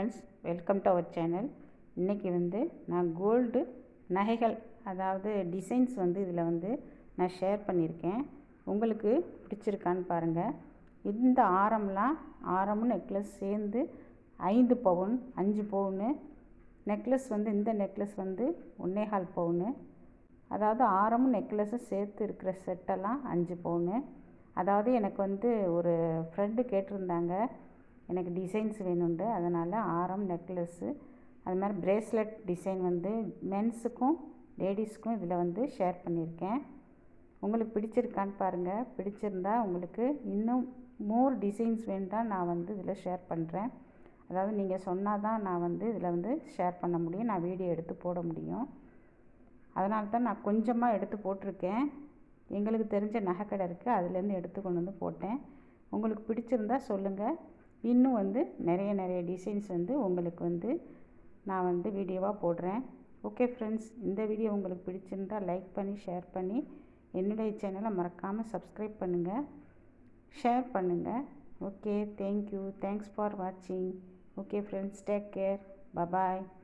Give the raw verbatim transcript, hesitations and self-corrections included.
Friends, welcome to our channel. இன்றைக்கி வந்து நான் கோல்டு நகைகள், அதாவது டிசைன்ஸ் வந்து இதில் வந்து நான் ஷேர் பண்ணியிருக்கேன். உங்களுக்கு பிடிச்சிருக்கான்னு பாருங்கள். இந்த ஆரம்லாம் ஆரமும் நெக்லஸ் சேர்ந்து ஐந்து பவுன் அஞ்சு பவுனு. நெக்லஸ் வந்து இந்த நெக்லஸ் வந்து ஒன்னேகால் பவுனு. அதாவது ஆரமும் நெக்லஸும் சேர்த்து இருக்கிற செட்டெல்லாம் அஞ்சு பவுனு. அதாவது எனக்கு வந்து ஒரு ஃப்ரெண்டு கேட்டிருந்தாங்க, எனக்கு டிசைன்ஸ் வேணுண்டு. அதனால் ஆரம் நெக்லஸ்ஸு அது மாதிரி ப்ரேஸ்லெட் டிசைன் வந்து மென்ஸுக்கும் லேடிஸுக்கும் இதில் வந்து ஷேர் பண்ணியிருக்கேன். உங்களுக்கு பிடிச்சிருக்கான்னு பாருங்கள். பிடிச்சிருந்தா உங்களுக்கு இன்னும் மோர் டிசைன்ஸ் வேணும்னா நான் வந்து இதில் ஷேர் பண்ணுறேன். அதாவது நீங்கள் சொன்னால் தான் நான் வந்து இதில் வந்து ஷேர் பண்ண முடியும், நான் வீடியோ எடுத்து போட முடியும். அதனால தான் நான் கொஞ்சமாக எடுத்து போட்டிருக்கேன். எங்களுக்கு தெரிஞ்ச நகைக்கடை இருக்குது, அதுலேருந்து எடுத்து கொண்டு வந்து போட்டேன். உங்களுக்கு பிடிச்சிருந்தா சொல்லுங்கள். இன்னும் வந்து நிறைய நிறைய டிசைன்ஸ் வந்து உங்களுக்கு வந்து நான் வந்து வீடியோவாக போடுறேன். ஓகே ஃப்ரெண்ட்ஸ், இந்த வீடியோ உங்களுக்கு பிடிச்சிருந்தால் லைக் பண்ணி ஷேர் பண்ணி என்னுடைய சேனலை மறக்காமல் சப்ஸ்கிரைப் பண்ணுங்கள், ஷேர் பண்ணுங்கள். ஓகே, தேங்க்யூ, தேங்க்ஸ் ஃபார் வாட்சிங். Okay friends, take care, bye bye.